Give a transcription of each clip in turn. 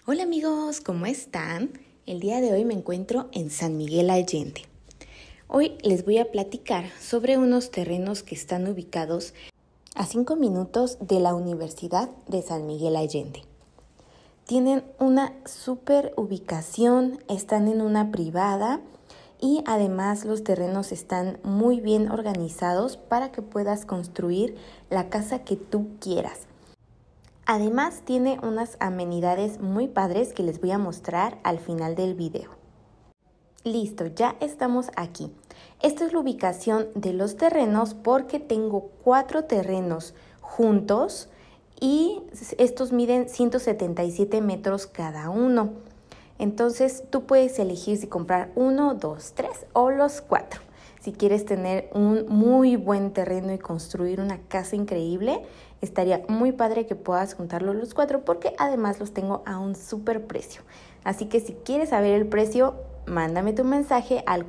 Hola amigos, ¿cómo están? El día de hoy me encuentro en San Miguel Allende. Hoy les voy a platicar sobre unos terrenos que están ubicados a 5 minutos de la Universidad de San Miguel Allende. Tienen una súper ubicación, están en una privada y además los terrenos están muy bien organizados para que puedas construir la casa que tú quieras. Además tiene unas amenidades muy padres que les voy a mostrar al final del video. Listo, ya estamos aquí. Esta es la ubicación de los terrenos porque tengo 4 terrenos juntos y estos miden 177 metros cada uno. Entonces tú puedes elegir si comprar 1, 2, 3 o los 4. Si quieres tener un muy buen terreno y construir una casa increíble, estaría muy padre que puedas juntarlos los 4 porque además los tengo a un súper precio. Así que si quieres saber el precio, mándame tu mensaje al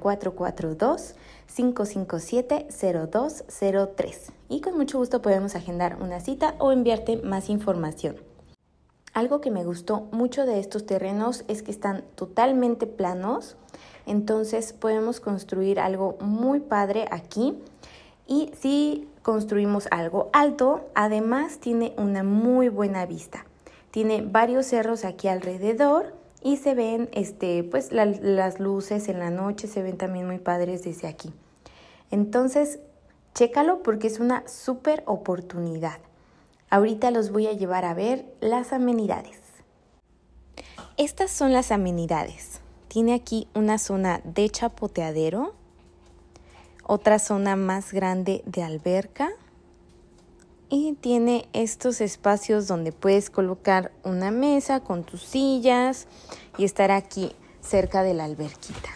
442-557-0203 y con mucho gusto podemos agendar una cita o enviarte más información. Algo que me gustó mucho de estos terrenos es que están totalmente planos, entonces podemos construir algo muy padre aquí. Y si construimos algo alto, además tiene una muy buena vista. Tiene varios cerros aquí alrededor y se ven las luces en la noche, se ven también muy padres desde aquí. Entonces, chécalo porque es una súper oportunidad. Ahorita los voy a llevar a ver las amenidades. Estas son las amenidades. Tiene aquí una zona de chapoteadero, otra zona más grande de alberca y tiene estos espacios donde puedes colocar una mesa con tus sillas y estar aquí cerca de la alberquita.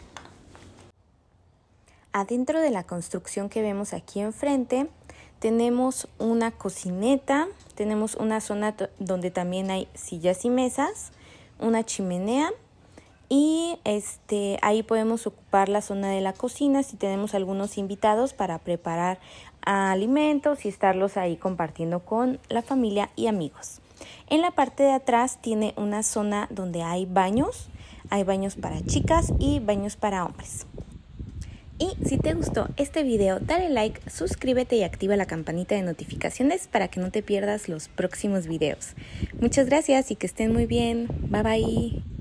Adentro de la construcción que vemos aquí enfrente tenemos una cocineta, tenemos una zona donde también hay sillas y mesas, una chimenea y ahí podemos ocupar la zona de la cocina si tenemos algunos invitados para preparar alimentos y estarlos ahí compartiendo con la familia y amigos. En la parte de atrás tiene una zona donde hay baños para chicas y baños para hombres. Y si te gustó este video, dale like, suscríbete y activa la campanita de notificaciones para que no te pierdas los próximos videos. Muchas gracias y que estén muy bien. Bye bye.